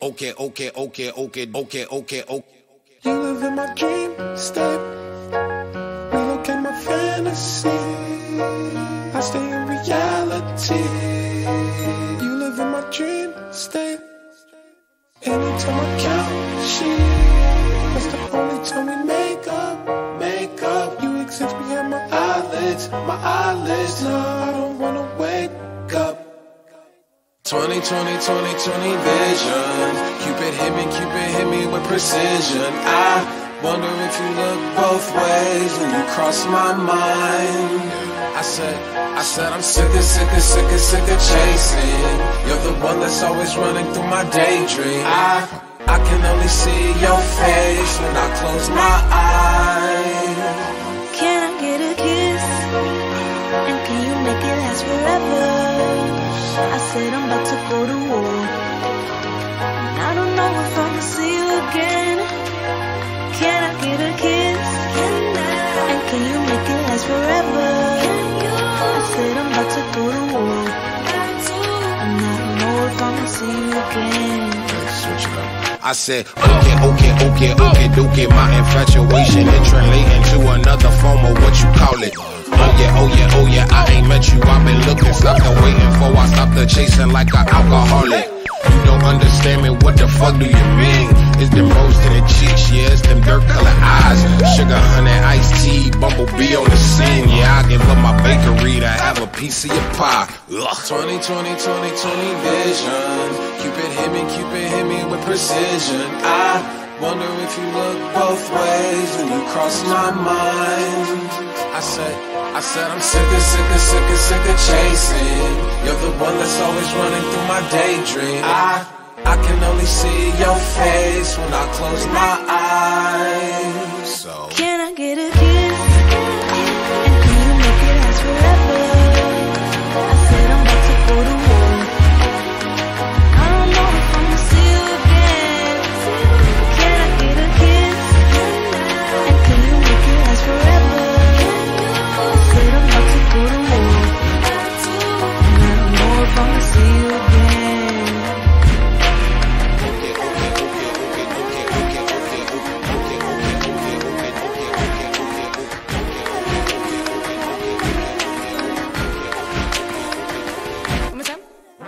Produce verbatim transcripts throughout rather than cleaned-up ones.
okay, okay, okay, okay, okay, okay, okay. You live in my dream state. Relocate my fantasy. I stay in reality. You live in my dream state. Anytime I count sheep, that's the only time we make up, make up. You exist behind my eyelids, my eyelids. No, I don't wanna wake up. twenty, twenty, twenty, twenty vision. Cupid hit me, Cupid hit me with precision. I wonder if you look both ways when you cross my mind. I said, I said I'm sick of, sick of, sick of, sick of chasing. You're the one that's always running through my daydream. I, I can only see your face when I close my eyes. Can I get a kiss? And can you make it last forever? I said I'm about to go to war, and I don't know if I'ma see you again. Can I get a kiss? And can you make it last forever? I said I'm about to go to war, and I don't know if I'ma see you again. Switch it up. I said, okay, okay, okay, okay, okay. My infatuation is translating to another form of what you call it. Oh yeah, oh yeah, oh yeah, I ain't met you, I've been looking, stopped and waiting for, I stopped the chasing like an alcoholic. You don't understand me, what the fuck do you mean? It's them rose to the cheeks, yeah, it's them dirt colored eyes. Sugar, honey, iced tea, bumblebee on the scene. Yeah, I give up my bakery to have a piece of your pie. Ugh. twenty, twenty, twenty, twenty vision. Cupid hit me, Cupid hit me with precision. I wonder if you look both ways when you cross my mind. I said, I said I'm sick of, sick of, sick of, sick of chasing. You're the one that's always running through my daydream. I, I can only see your face when I close my eyes. So can I get a kiss? And can you make it last forever? I said I'm about to go to war. I don't know if I'ma see you again. Can I get a kiss? And can you make it last forever? I said I'm about to go to war, and I don't know if I'ma see you again. okay, okay, okay, okay, okay, okay, okay, okay, okay, okay, okay, One more time.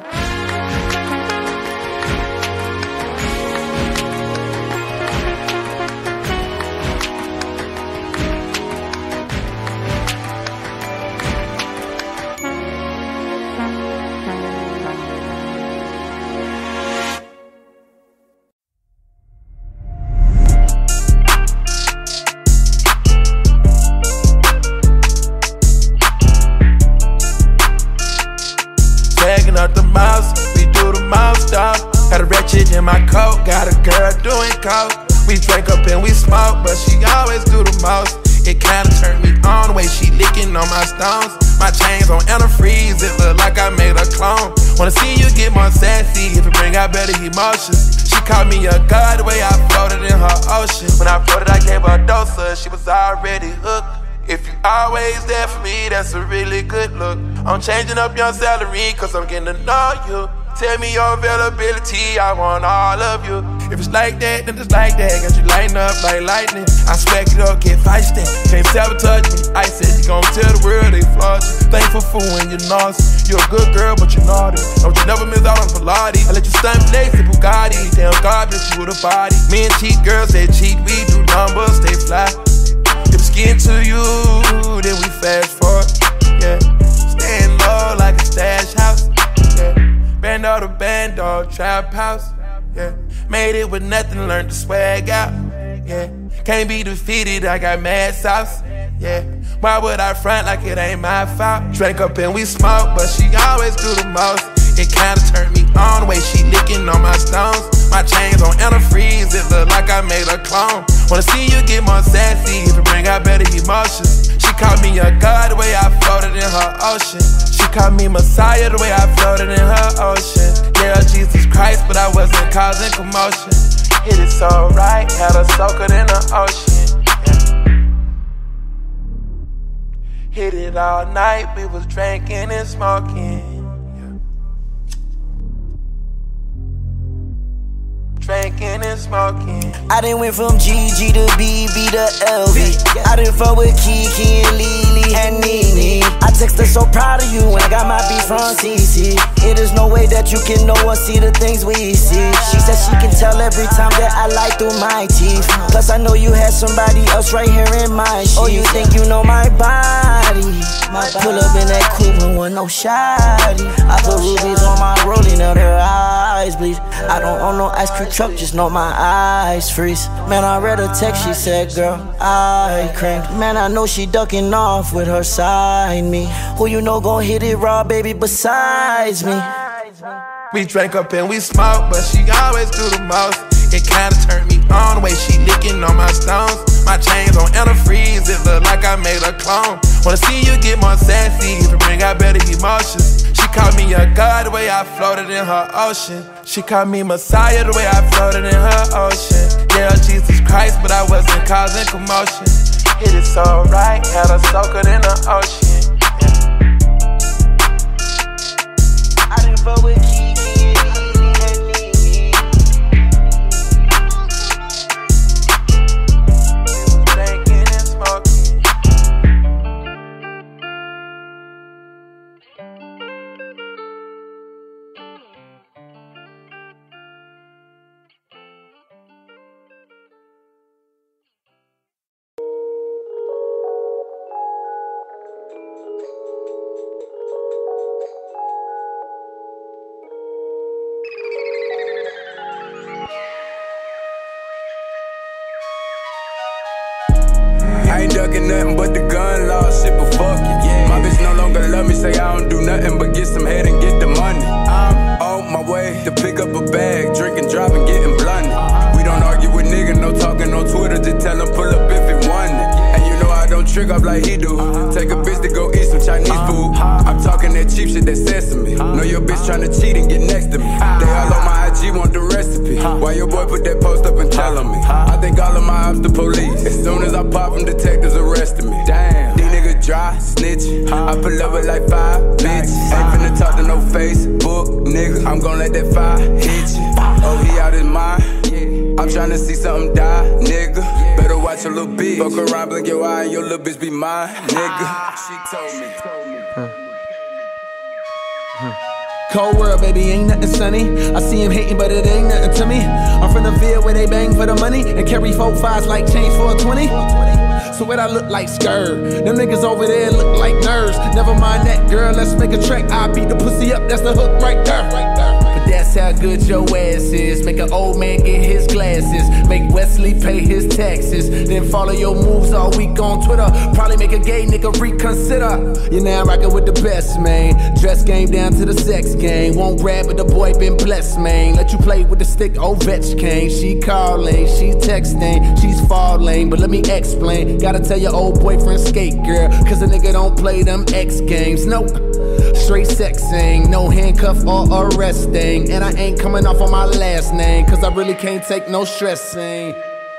Tagging up the mouse, we do the mouse stop. Got a ratchet in my coat, got a girl doing coke. We drink up and we smoke, but she always do the most. It kinda turned me on the way she licking on my stones. My chains on antifreeze, it look like I made a clone. Wanna see you get more sassy if it bring out better emotions. She called me a god the way I floated in her ocean. When I floated, I gave her a dose of, she was already hooked. If you always there for me, that's a really good look. I'm changing up your salary, cause I'm getting to know you. Tell me your availability, I want all of you. If it's like that, then it's like that. Got you lighting up like lightning. I smack it up, get feisty. Can't sabotage me, I said you gon' tell the world they flawed you. Thankful for when you're nauseous. You're a good girl, but you're naughty. Don't you never miss out on Pilates. I let you stunt legs in Bugatti. Damn God, bitch, you with a body. Men cheat, girls they cheat. We do numbers, they fly. If it's getting to you, then we fast forward, yeah. Staying low like a stash house, yeah. Band all the band, all trap house, yeah. Made it with nothing, learned to swag out, yeah. Can't be defeated, I got mad sauce, yeah. Why would I front like it ain't my fault? Drank up and we smoke, but she always do the most. It kinda turned me on the way she licking on my stones. My chains on antifreeze, it look like I made a clone. Wanna see you get more sassy if it bring out better emotions. She called me a god the way I floated in her ocean. She called me Messiah the way I floated in her ocean. Yeah, Jesus Christ, but I wasn't causing commotion. Hit it so right, had her soaking in the ocean, yeah. Hit it all night, we was drinking and smoking. drinking and smoking. I done went from G G to B B to L V. I done fuck with Kiki and Lily and Nene. I text her so proud of you when I got my beat from C C. It is no way that you can know or see the things we see. She said she can tell every time that I lie through my teeth. Plus I know you had somebody else right here in my sheets. Oh, you think you know my body? Pull up in that coupe with no shawty. I put rubies on my rolling, now their eyes bleed. I don't own no ice cream truck, just know my eyes freeze. Man, I read a text, she said, girl, I creamed. Man, I know she ducking off with her side me. Who you know gon' hit it raw, baby, besides me? We drank up and we smoked, but she always do the most. It kinda turned me on the way she licking on my stones. My chains on antifreeze, it look like I made a clone. Wanna see you get more sassy, to bring out better emotions. She called me a god the way I floated in her ocean. She called me Messiah the way I floated in her ocean. Yeah, Jesus Christ, but I wasn't causing commotion. Hit it so right, had her soaking in the ocean. Yeah. I didn't fuck with Kiki. I ain't ducking nothing but the gun law shit, but fuck it. Yeah. My bitch no longer love me, say I don't do nothing but get some head and get the money. I'm on my way to pick up a bag, drinking, driving, getting blunted. We don't argue with niggas, no talking on Twitter, just tell him pull up if he want it. And you know I don't trick up like he do. Take a bitch to go eat some Chinese food. I'm talking that cheap shit, that sesame. Know your bitch tryna cheat and get next to me. They all on my I G want the recipe. Why your boy put that post up and tell on me? I think all of my ops the police. As soon as I pop them, detectives arresting me. Damn, these niggas dry, snitch. I pull up with like five bitches. Ain't finna talk to no Facebook, nigga. I'm gon' let that fire hit you. Oh, he out his mind. I'm tryna see something die, nigga. Better watch your little bitch. Fuck around, blink your eye, and your little bitch be mine, nigga. She told me. Cold world, baby, ain't nothing sunny. I see him hating, but it ain't nothing to me. I'm from the Ville where they bang for the money and carry four fives like change for a twenty. So what I look like, skirt. Them niggas over there look like nerds. Never mind that, girl, let's make a track. I beat the pussy up, that's the hook right there. Right there. But that's how good your ass is. Make an old man get his glasses. Make Wesley pay his taxes. Then follow your moves all week on Twitter. Probably make a gay nigga reconsider. You're now rockin' with the best, man. Dress game down to the sex game. Won't rap, but the boy been blessed, man. Let you play with the stick, Ovechkin. She calling, she texting, she's falling. But let me explain. Gotta tell your old boyfriend skate, girl. Cause a nigga don't play them X games. Nope. Straight sexing, no handcuff or arresting. And I ain't coming off on my last name. Cause I really can't take no stressing.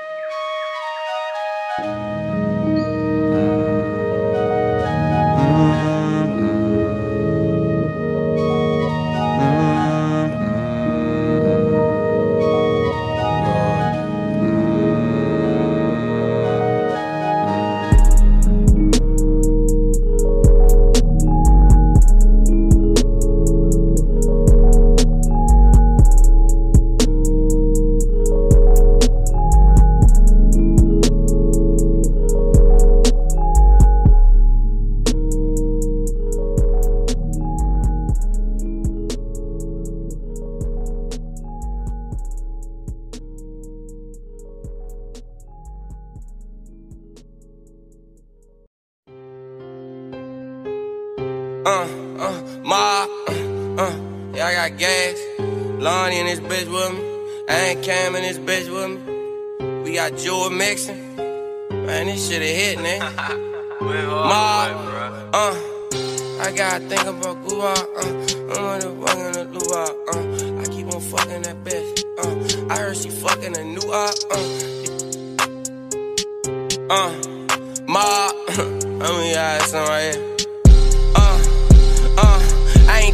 Uh, uh, Ma, uh, uh, yeah, I got gas. Lonnie in this bitch with me. I ain't Cam in this bitch with me. We got Jewel mixing. Man, this shit a hit, nigga. Ma, uh, I gotta think about Gua, uh, I'm on the fucking the Lua, uh, I keep on fucking that bitch, uh, I heard she fucking a new op, uh, uh, Ma, let me ask something right here. Uh,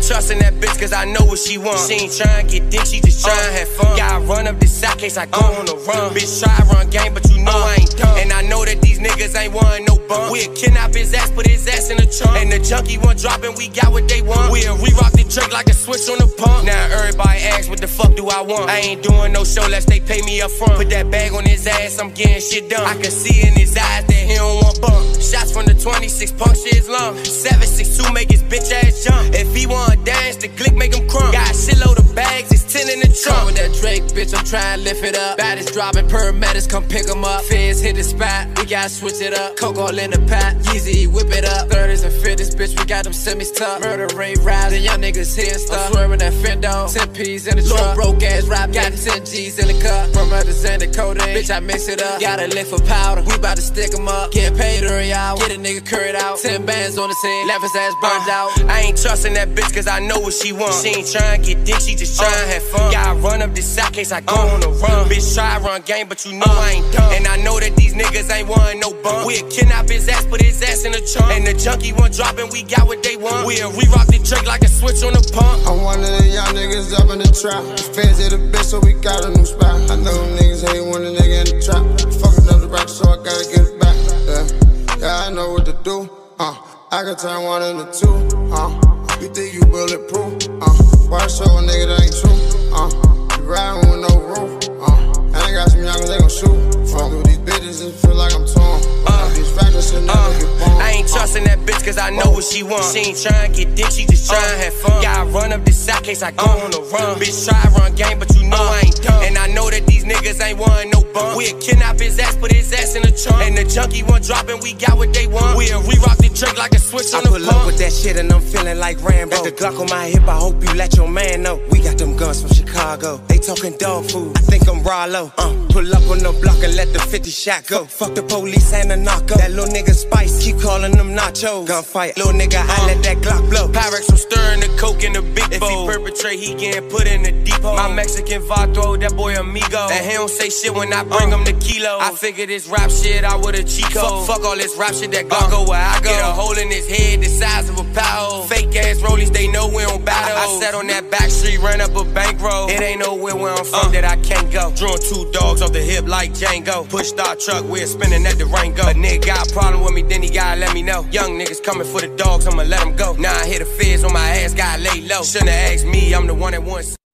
trusting that bitch cause I know what she want. She ain't tryna get dick, she just tryna have fun. Yeah, I run up this side case, I go uh, on the run. Bitch try run game, but you know uh, I ain't done. And I know that these niggas ain't want no bump. We'll kidnap his ass, put his ass in the trunk. And the junkie one dropping, we got what they want. We'll re-rock the Drake like a switch on the pump. Now everybody asks what the fuck do I want. I ain't doing no show less they pay me up front. Put that bag on his ass, I'm getting shit done. I can see in his eyes that he don't want bump. Shots from the twenty-six, puncture his lung. seven six two make his bitch ass jump. If he wanna dance, the click make him crumb. Got a shitload of bags, it's ten in the trunk. Come with that Drake, bitch, I'm trying to lift it up. Baddest dropping, paramedics come pick him up. Feds hit the spot, we gotta switch it up. Coke all in the pot, Yeezy, whip it up. thirties and fifties, bitch, we got them semis tucked. Murder rate rising, young niggas here and stuff. I'm swerving that fendo, ten P's in the truck. Broke ass rap, got ten G's in the cup. From her to Xander codeine, bitch, I mix it up. Got a lick for powder, we bout to stick him up. Get paid every hour, get a nigga curried out. Ten bands on the scene, left his ass burned uh, out. I ain't trusting that bitch cause I know what she want. She ain't tryna get dick, she just tryna uh, have fun. Yeah, I run up this side case, I go uh, on the run. Bitch try run game, but you know uh, I ain't done. And I know that these niggas ain't want no bump. We'll kidnap his ass, put his ass in the trunk. And the junkie one dropping, we got what they want. We'll re-rock the Drake like a switch on the pump. I'm one of the young niggas up in the trap. The feds hit a bitch, so we got a new spot. I know them niggas hate when a nigga in the trap. Fucking up the rack, so I gotta get it back. Yeah, yeah, I know what to do. Uh, I can turn one into two. Uh, you think you bulletproof? Uh, why show a nigga that ain't true? Uh, you riding with no roof. Uh, I ain't got some youngers, they gon' shoot. Fuck with these bitches and feel like I'm torn. Uh, these factors should never uh, get born. I ain't trusting that bitch cause I know what she want. She ain't tryna get dick, she just tryna uh, have fun. Yeah, I run up this side case, I go uh, on the run. Bitch try run game, but you know uh, I ain't done. And I know that these niggas ain't want no bump. We'll kidnap his ass, put his ass in the trunk. And the junkie one dropping, we got what they want. We'll re-rock the Drake like a switch on I the pump. I pull up with that shit and I'm feeling like Rambo. Got the Glock on my hip, I hope you let your man know. We got them guns from Chicago, they talking dog food. I think I'm Rollo. Uh, pull up on the block and let the fifty shot go. Fuck, fuck the police and the narco. That little nigga Spice, keep calling them nachos. Gunfight, little nigga, I uh, let that Glock blow. Pyrex from stirring the coke in the big bowl. If he perpetrate, he getting put in the deep hole. My Mexican vato, that boy amigo. And he don't say shit when I bring uh, him the kilo. I figure this rap shit out with a cheat code. Fuck, fuck all this rap shit that Glock go where I go. Get a hole in his head the size of a pow. Fake ass rollies, they know we don't battle. I, I sat on that back street, ran up a bankroll. It ain't nowhere where I'm from uh, that I can't go. Drawing two dogs off the hip like Django. Push start truck, we're spinning at the Rango. A nigga got a problem with me, then he gotta let me know. Young niggas coming for the dogs, I'ma let them go. Now I hit the feds on my ass, gotta lay low. Shouldn't have asked me, I'm the one that wants.